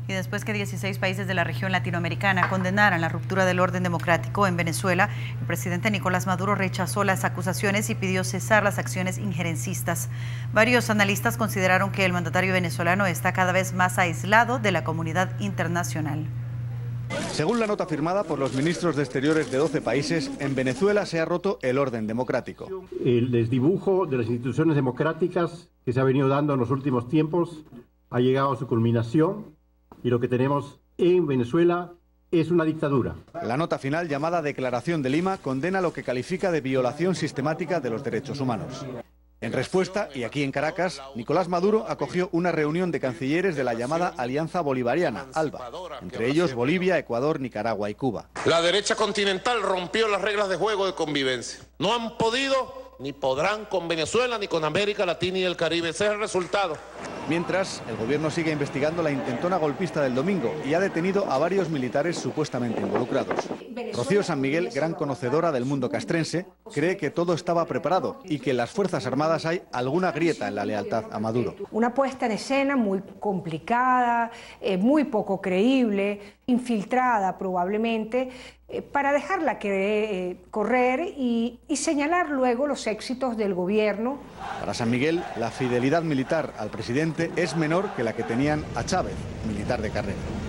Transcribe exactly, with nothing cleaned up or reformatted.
Y después que dieciséis países de la región latinoamericana condenaran la ruptura del orden democrático en Venezuela, el presidente Nicolás Maduro rechazó las acusaciones y pidió cesar las acciones injerencistas. Varios analistas consideraron que el mandatario venezolano está cada vez más aislado de la comunidad internacional. Según la nota firmada por los ministros de Exteriores de doce países, en Venezuela se ha roto el orden democrático. El desdibujo de las instituciones democráticas que se ha venido dando en los últimos tiempos ha llegado a su culminación y lo que tenemos en Venezuela es una dictadura. La nota final, llamada Declaración de Lima, condena lo que califica de violación sistemática de los derechos humanos. En respuesta, y aquí en Caracas, Nicolás Maduro acogió una reunión de cancilleres de la llamada Alianza Bolivariana, ALBA, entre ellos Bolivia, Ecuador, Nicaragua y Cuba. La derecha continental rompió las reglas de juego de convivencia. No han podido ni podrán con Venezuela, ni con América Latina y el Caribe. Ese es el resultado. Mientras, el gobierno sigue investigando la intentona golpista del domingo y ha detenido a varios militares supuestamente involucrados. Rocío San Miguel, gran conocedora del mundo castrense, cree que todo estaba preparado y que en las Fuerzas Armadas hay alguna grieta en la lealtad a Maduro. Una puesta en escena muy complicada, eh, muy poco creíble, infiltrada probablemente, eh, para dejarla que, eh, correr y, y señalar luego los éxitos del gobierno. Para San Miguel, la fidelidad militar al presidente es menor que la que tenían a Chávez, militar de carrera.